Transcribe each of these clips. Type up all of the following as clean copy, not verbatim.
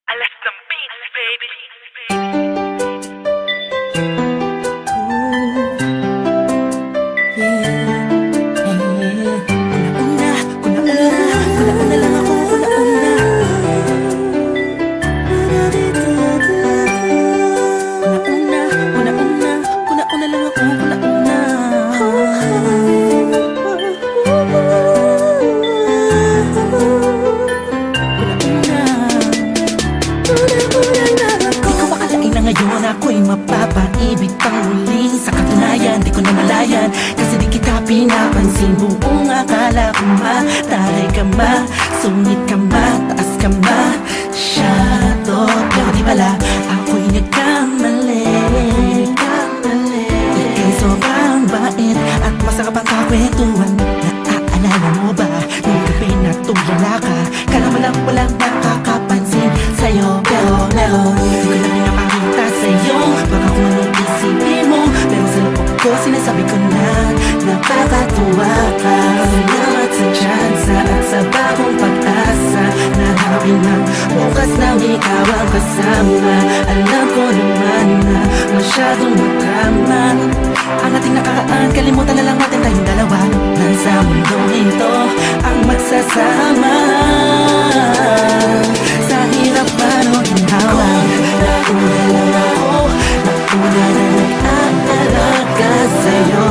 I left some beats, baby. Kuna-una lang ako, kuna-una. Kuna-una lang ako, kuna-una. Ngayon ako'y mapapaibig pang muli. Sa katunayan, di ko na malayan, kasi di kita pinapansin. Buong akala ko mataray ka ma, sungit ka ma, taas ka ma, shadow. Pero di pala, ako'y nagkamali. Ika'y sobrang bait at masarap ang kakwentuhan. Naaalala mo ba, nung gabi na tulala ka, kala mo lang walang nakakapansin sa'yo. Pero meron, di ko na pinapakita sa'yo. Baka kung anong isipin mo, pero sa loob ko sinasabi ko na napapatuwa ka. Salamat sa tsansa at sa bagong pag-asa na harapin ang bukas nang ikaw ang kasama. Alam ko naman na masyadong madrama ang ating nakaraan, kalimutan na lang natin tayong dalawa. Nasa mundong ito ang magsasama. Sa hirap man o ginhawa, nauna lang ako, nauna na nag-aalaga sa'yo.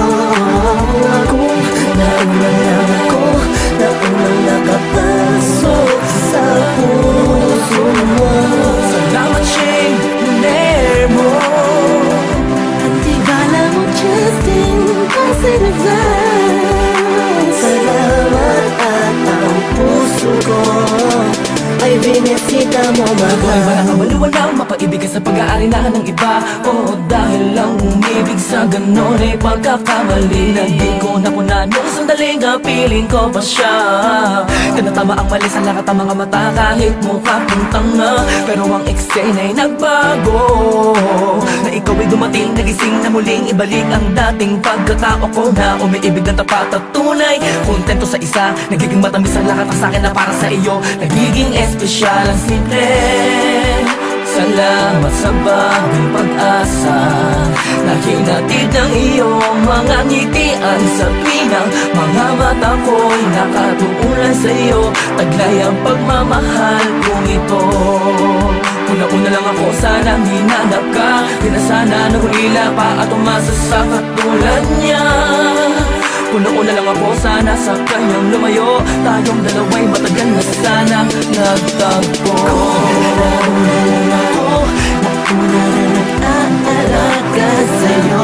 Nauna lang ako, naunang nakapasok sa puso mo. Salamat, Shane, hiner mo. At di bala mo, Justin, kasi naglaan. Salamat at ang puso ko ay binisita mo, mahal. Ay walang kabaluan lang, mapaibig ka sa pag-aari na ng iba. O dahil lang umibig sa ganon ay pagkakamali na di ko napunan. Nung sandaling piling ko pa siya. Kanatama ang mali sa lahat ng mga mata, kahit mukha kong tanga. Pero ang eksena ay nagbago, na ikaw ay dumating, nagising na muling ibalik ang dating pagkatao ko na umiibig ng tapat at tunay. Kontento sa isa, nagiging matamis ang lahat ng sakin na para sa iyo. Nagiging espesyal ang simple. Salamat sa bagong pag-asa na hinatid ng iyong mga ngitian. Sa pinang mga mata ko'y nakatuunan sa iyo. Taglay ang pagmamahal kong ito. Una-una lang ako, sanang hinanap ka. Di na sana nahulila pa at umasa sa katulad niya. Una-una lang ako, sana sa kanyang lumayo. Tayong dalawa'y matagal na sanang nagtagpo. Nauna lang ako, nauna na nag-aalaga sa'yo.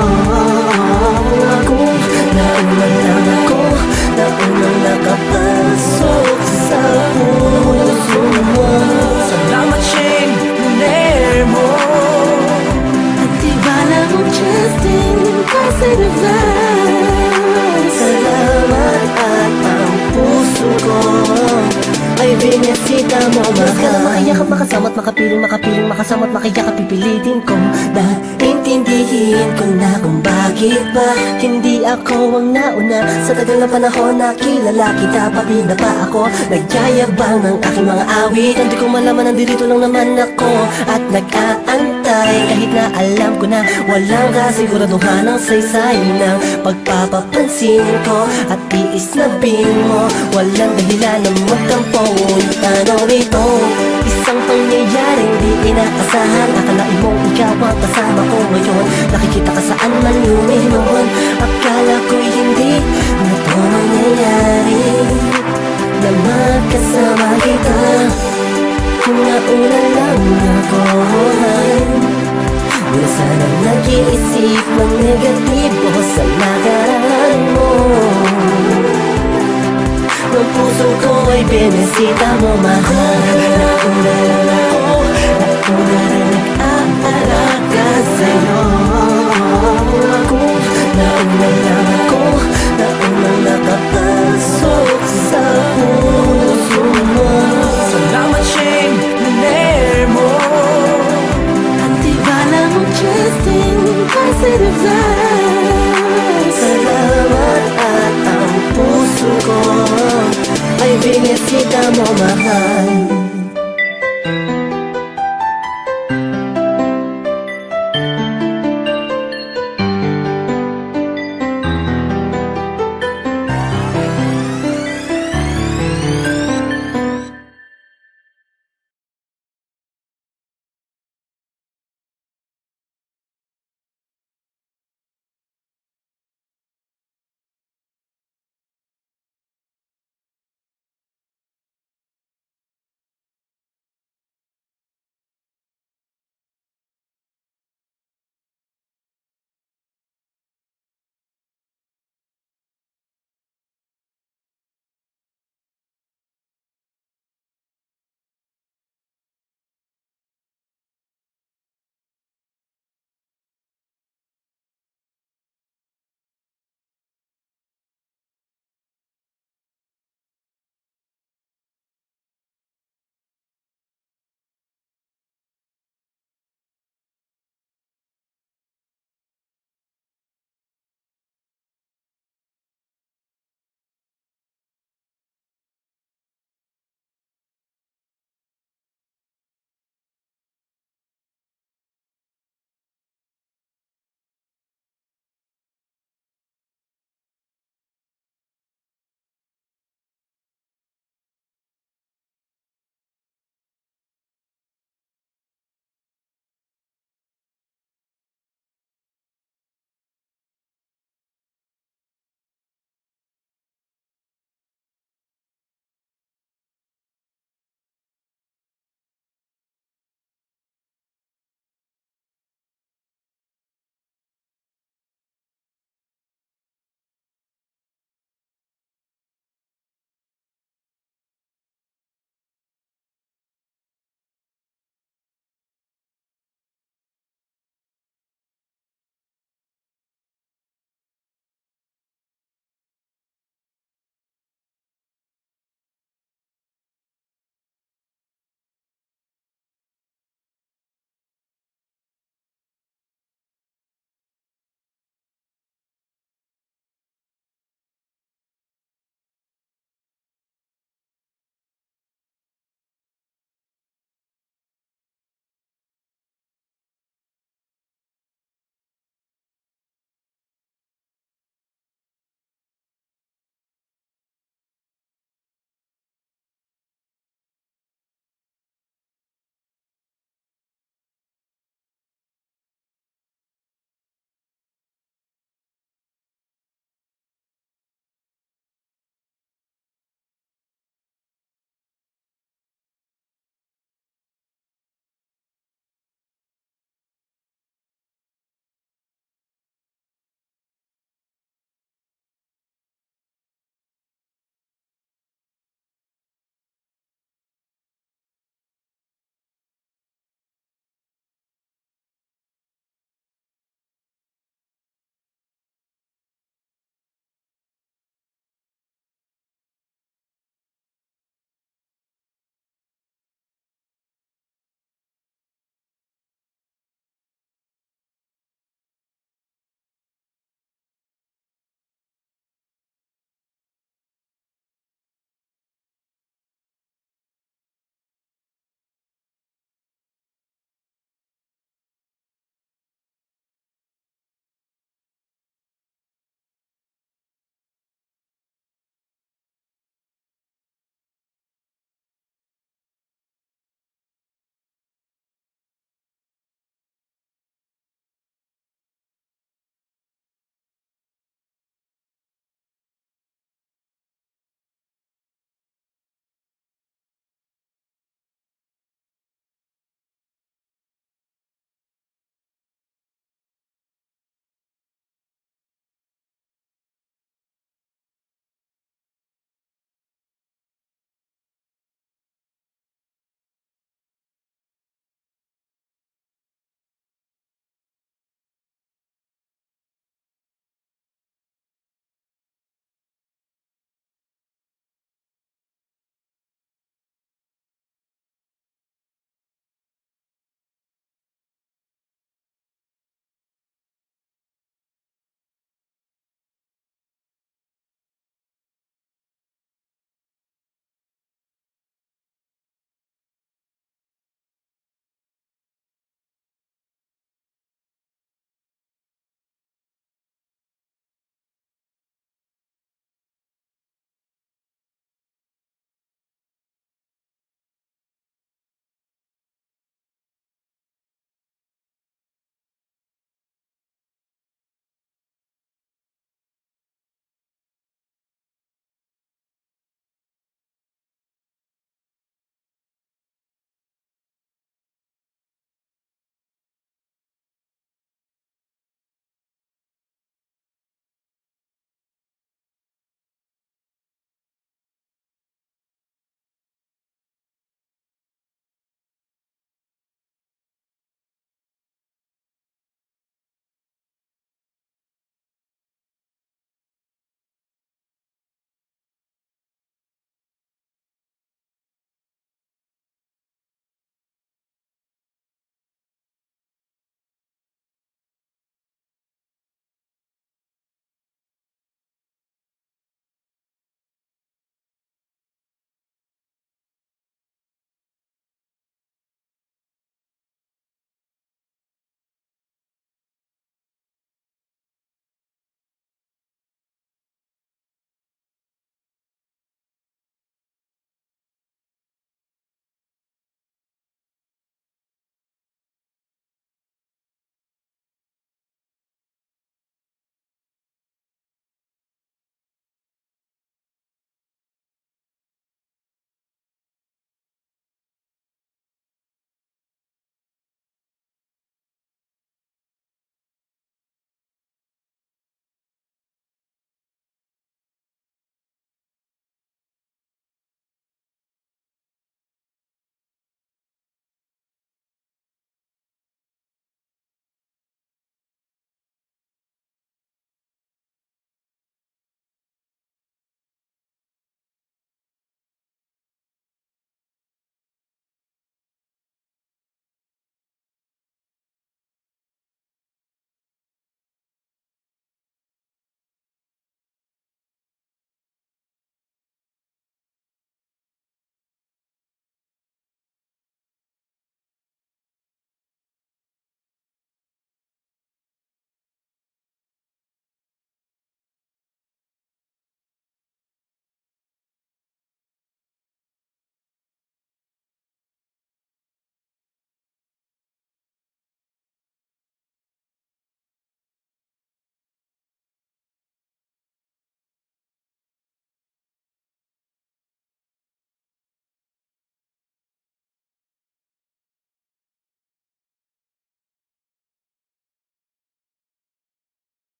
Nauna lang ako, naunang nakapasok sa puso mo. Salamat, Shane, hiner mo. At di bala mo, Justin, kasi naglaan. Salamat at ang puso ko ay binisita mo, mahal. Mas ka na makiyakap, makasama't makapiling, makasama't makiyakap, pipilitin ko na intindihin ko na kung bakit ba hindi ako ang nauna. Sa tagal na panahon na kilala kita, pati na pa ako nagyayabang ng aking mga awit. Hindi ko malaman, nandito lang naman ako at nag-aantay. Kahit na alam ko na walang kasiguraduhan ang saysay ng pagpapapansin ko at tiis na bing mo. Walang dahilan na magtampo. Ano ito? Isang pangyayaring di inaasahan. Akalain mong ikaw ang kasama ko ngayon. Nakikita ka saan man luminon. Akala ko'y hindi na ito mangyayari, na magkasama kita. Nauna lang ako, di na sana nag-iisip ng negatibo sa nakaraan mo. Ang puso ko ay binisita mo, mahal.